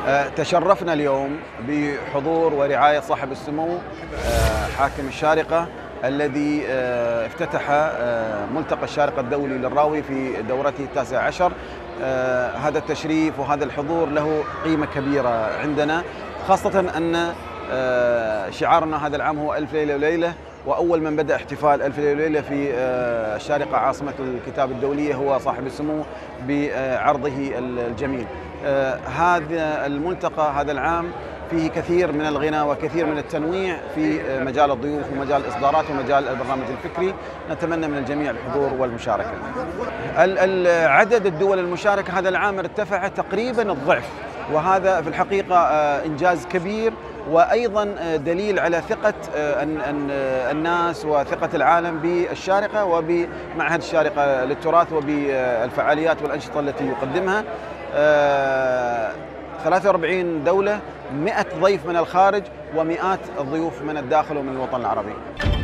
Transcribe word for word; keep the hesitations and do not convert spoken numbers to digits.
تشرفنا اليوم بحضور ورعاية صاحب السمو حاكم الشارقة الذي افتتح ملتقى الشارقة الدولي للراوي في دورته التاسعة عشر. هذا التشريف وهذا الحضور له قيمة كبيرة عندنا، خاصة أن شعارنا هذا العام هو ألف ليلة وليلة، وأول من بدأ احتفال ألف ليلة وليلة في الشارقة عاصمة الكتاب الدولية هو صاحب السمو بعرضه الجميل. هذا الملتقى هذا العام فيه كثير من الغنى وكثير من التنويع في مجال الضيوف ومجال الإصدارات ومجال البرنامج الفكري. نتمنى من الجميع الحضور والمشاركة. عدد الدول المشاركة هذا العام ارتفع تقريبا الضعف، وهذا في الحقيقة إنجاز كبير، وأيضا دليل على ثقة الناس وثقة العالم بالشارقة وبمعهد الشارقة للتراث وبالفعاليات والأنشطة التي يقدمها. ثلاثة وأربعين دولة، مئة ضيف من الخارج، ومئات الضيوف من الداخل ومن الوطن العربي.